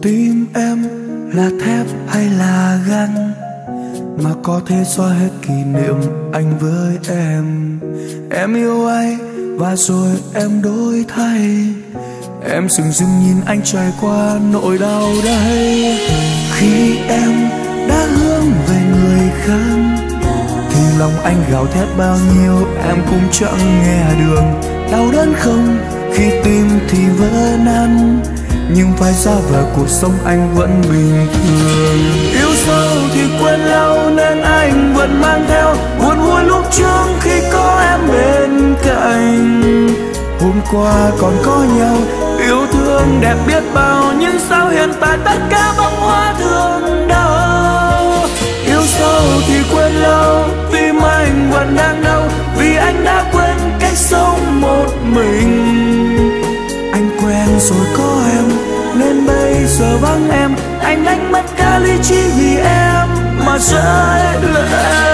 Tim em là thép hay là gan mà có thể xóa hết kỷ niệm anh với em. Em yêu ai và rồi em đổi thay. Em dừng dừng nhìn anh trải qua nỗi đau đây. Khi em đã hướng về người khác thì lòng anh gào thét bao nhiêu em cũng chẳng nghe được. Đau đớn không khi tim thì vỡ nát, nhưng phải ra về cuộc sống anh vẫn bình thường. Yêu sâu thì quên lâu nên anh vẫn mang theo buồn vui lúc trước khi có em bên cạnh. Hôm qua còn có nhau, yêu thương đẹp biết bao, nhưng sao hiện tại tất cả bông hoa thương đau. Yêu sâu thì quên lâu, tim anh vẫn đang đau vì anh đã quên cách sống một mình. Anh quen rồi có em nên bây giờ vắng em, anh đánh mất cả lý trí vì em mà rơi lệ.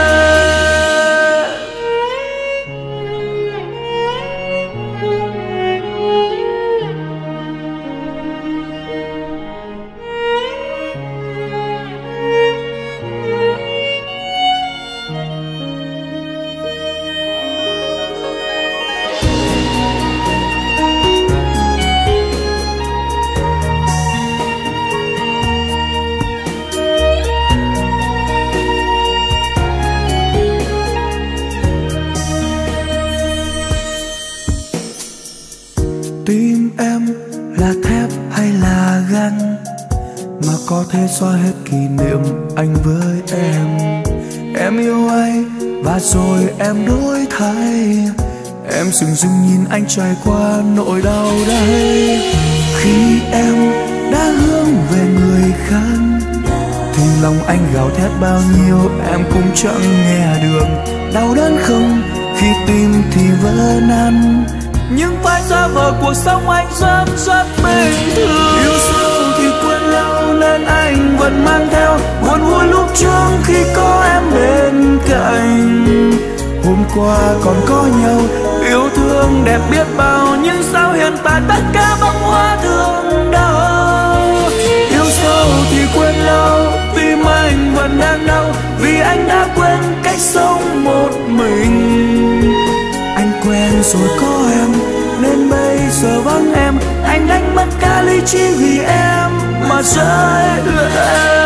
Tim em là thép hay là gan mà có thể xóa hết kỷ niệm anh với em. Em yêu ai và rồi em đổi thay. Em dừng dừng nhìn anh trải qua nỗi đau đây. Khi em đã hướng về người khác thì lòng anh gào thét bao nhiêu em cũng chẳng nghe được. Đau đớn không khi tim thì vỡ nát, nhưng phải ra vào cuộc sống anh rất bình thường. Yêu sâu thì quên lâu nên anh vẫn mang theo buồn vui lúc trước khi có em bên cạnh. Hôm qua còn có nhau, yêu thương đẹp biết bao, nhưng sao hiện tại tất cả bông hoa thương đau. Yêu sâu thì quên lâu, tim anh vẫn đang đau vì anh đã quên cách sống một mình. Anh quen rồi có em nên bây giờ vắng em, anh đánh mất cả lý trí vì em mà rơi lệ.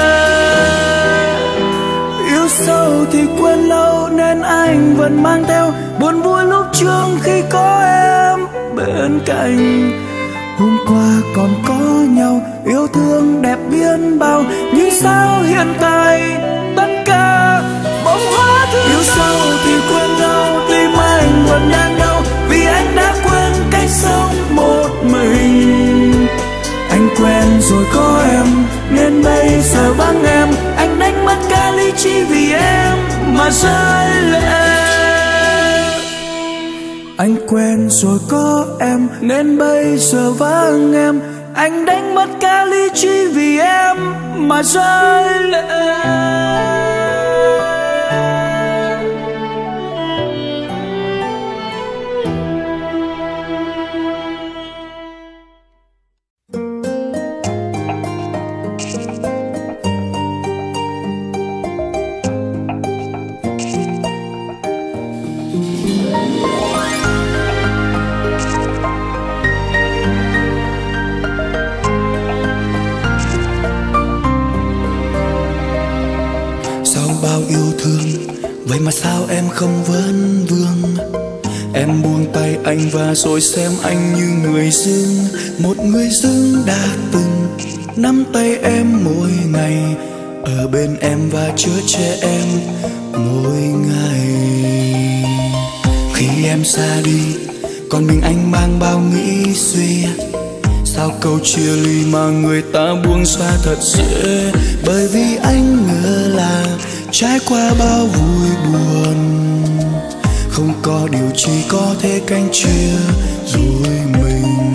Yêu sâu thì quên lâu nên anh vẫn mang theo buồn vui lúc trước khi có em bên cạnh. Hôm qua còn có nhau, yêu thương đẹp biết bao, nhưng sao hiện tại tất cả bông hoa thương. Yêu sâu thì quên lâu, tim anh vẫn đang đau vì anh đã quên cách sống một mình. Anh quen rồi có em nên bây giờ vắng em, anh đánh mất cả lý trí vì em mà rơi lệ. Anh quen rồi có em nên bây giờ vắng em, anh đánh mất cả lý trí vì em mà rơi lệ. Vậy mà sao em không vấn vương? Em buông tay anh và rồi xem anh như người dưng. Một người dưng đã từng nắm tay em mỗi ngày, ở bên em và chở che em mỗi ngày. Khi em xa đi còn mình anh mang bao nghĩ suy. Sao câu chia ly mà người ta buông xa thật dễ? Bởi vì anh ngờ là trải qua bao vui buồn, không có điều chi có thể canh chia rồi mình.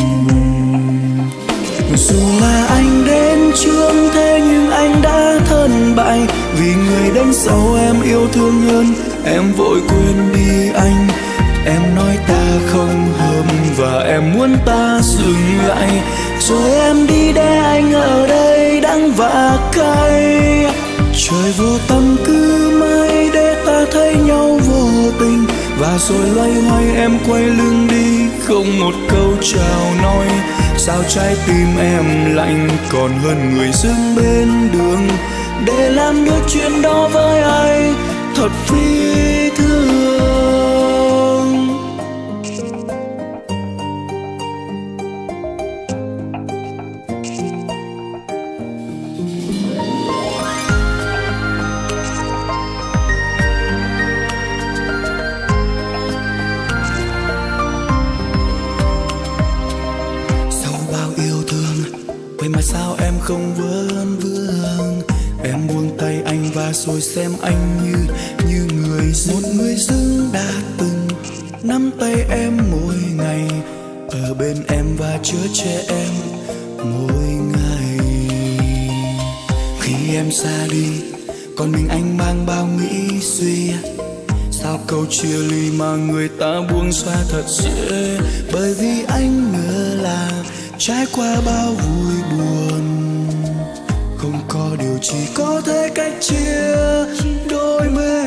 Dù là anh đến trước thế nhưng anh đã thân bại, vì người đánh dấu em yêu thương hơn em vội quên đi anh. Em nói ta không hợp và em muốn ta dừng lại, rồi em đi để anh ở đây đắng và cay. Trời vô tâm cứ mãi để ta thấy nhau vô tình, và rồi loay hoay em quay lưng đi, không một câu chào nói. Sao trái tim em lạnh còn hơn người dưng bên đường, để làm được chuyện đó với ai thật phi thường. Mà sao em không vấn vương, em buông tay anh và rồi xem anh như người một người dưng đã từng nắm tay em mỗi ngày, ở bên em và chở che em mỗi ngày. Khi em xa đi còn mình anh mang bao nghĩ suy, sao câu chia ly mà người ta buông xa thật dễ, bởi vì anh ngờ là trải qua bao vui buồn, không có điều chỉ có thể cách chia đôi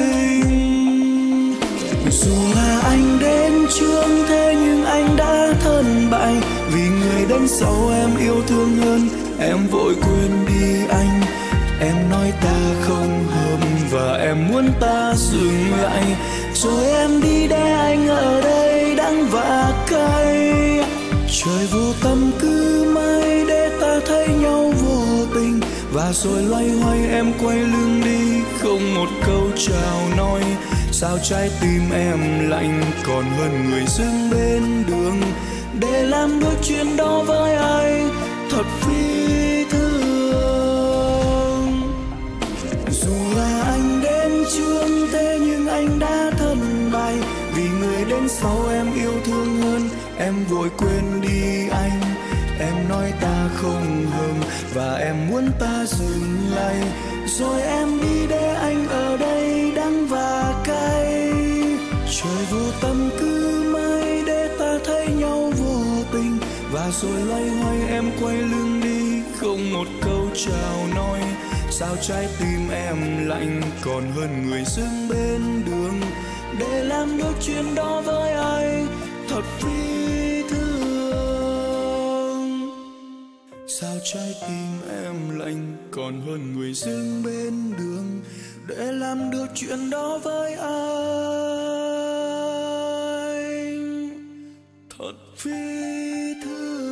mình. Dù là anh đến trước thế nhưng anh đã thất bại, vì người đến sau em yêu thương hơn, em vội quên đi anh. Em nói ta không hợp và em muốn ta dừng lại, rồi em đi để anh ở đây đắng và cay. Trời vô tâm cứ mãi để ta thấy nhau vô tình, và rồi loay hoay em quay lưng đi, không một câu chào nói. Sao trái tim em lạnh còn hơn người dưng bên đường, để làm được chuyện đó với ai thật phi thường. Dù là anh đến trước thế nhưng anh đã thất bại, vì người đến sau em yêu thương hơn, em vội quên đi anh. Em nói ta không hợp và em muốn ta dừng lại, rồi em đi để anh ở đây đắng và cay. Trời vô tâm cứ mãi để ta thấy nhau vô tình, và rồi loay hoay em quay lưng đi, không một câu chào nói. Sao trái tim em lạnh còn hơn người dưng bên đường, để làm được chuyện đó với ai thật phi thường. Sao trái tim em lạnh còn hơn người dưng bên đường, để làm được chuyện đó với anh thật phi thường.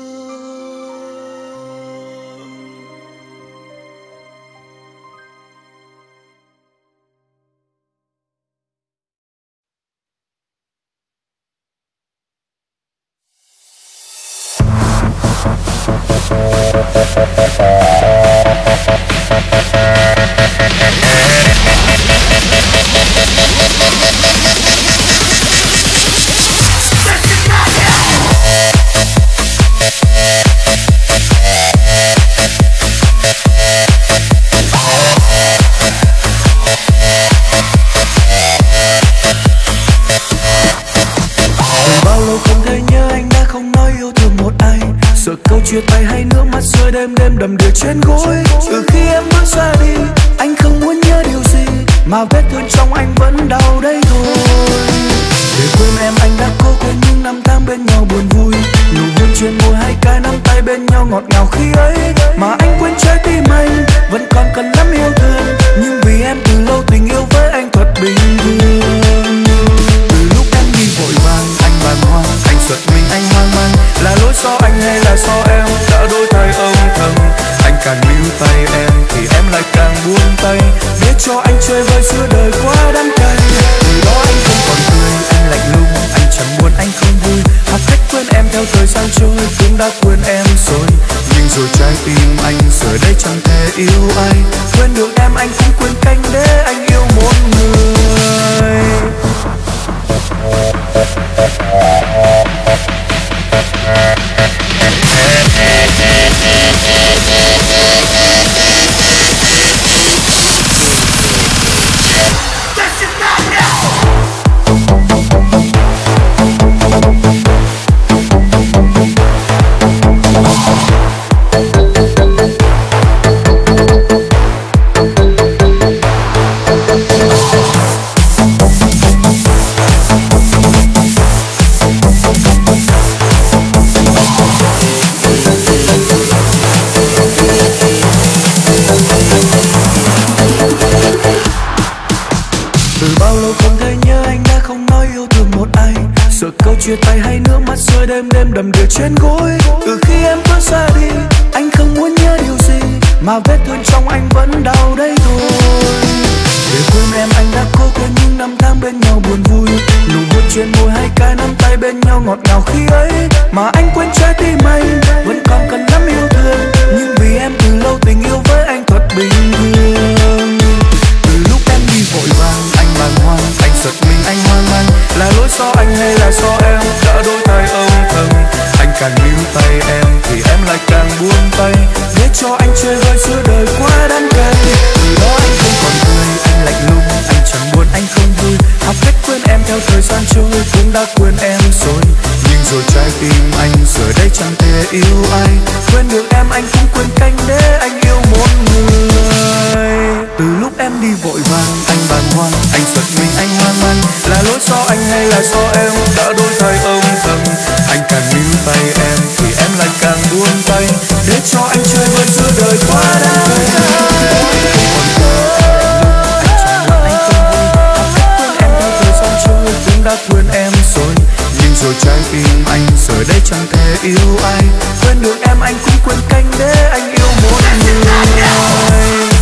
Chia tay hay nước mắt rơi đêm đêm đầm đìa trên gối. Từ khi em bước ra đi anh không muốn nhớ điều gì, mà vết thương trong anh vẫn đau đây thôi. Để quên em anh đã cố quên những năm tháng bên nhau buồn vui, nụ hôn trên môi hay cái nắm tay bên nhau ngọt ngào khi ấy. Mà anh quên trái tim anh vẫn còn cần lắm yêu thương, nhưng vì em từ lâu tình yêu với anh thật bình thường. Từ lúc em đi vội vàng anh bàng hoàng, anh giật mình anh hoang mang, là lỗi do anh hay là do em đã đổi thay âm thầm. Anh càng níu tay em thì em lại càng buông tay, biết cho anh chơi vơi giữa đời quá đắng cay. Từ đó anh không còn cười, anh lạnh lùng, anh chẳng buồn anh không vui, học cách quên em theo thời gian trôi cũng đã quên em rồi. Nhưng rồi trái tim anh giờ đây chẳng thể yêu ai, quên được em anh cũng quên canh để anh yêu một người. chia tay hay nước mắt rơi đêm đêm đầm đìa trên gối. Từ khi em bước ra đi, anh không muốn nhớ điều gì, mà vết thương trong anh vẫn đau đây thôi. Để quên em anh đã cố quên những năm tháng bên nhau buồn vui, nụ hôn trên môi hay cái nắm tay bên nhau ngọt ngào khi ấy. Mà anh quên trái tim anh vẫn còn cần lắm yêu thương, nhưng vì em từ lâu tình yêu với anh thật bình thường. Từ lúc em đi vội vàng anh bàng hoàng, anh giật mình anh hoang mang, là lỗi do anh hay là do em đã đổi thay âm thầm. Anh càng níu tay em thì em lại càng buông tay, để cho anh chơi vơi giữa đời quá đắng cay. Từ đó anh không còn cười, anh lạnh lùng, anh chẳng buồn, anh không vui. Học cách quên em theo thời gian trôi, cũng đã quên em rồi. Nhưng rồi trái tim anh giờ đây chẳng thể yêu ai, quên được em anh cũng quên cách để anh yêu một người. Từ lúc em đi vội vàng anh bàng hoàng, anh giật mình anh hoang mang, là lỗi do anh hay là do em đã đổi thay âm thầm. Anh càng níu tay em thì em lại càng buông tay, để cho anh chơi vơi giữa đời quá đắng cay. Cũng đã quên em rồi, nhưng rồi trái tim anh giờ đây chẳng thể yêu ai, quên được em anh cũng quên cách để anh yêu một người.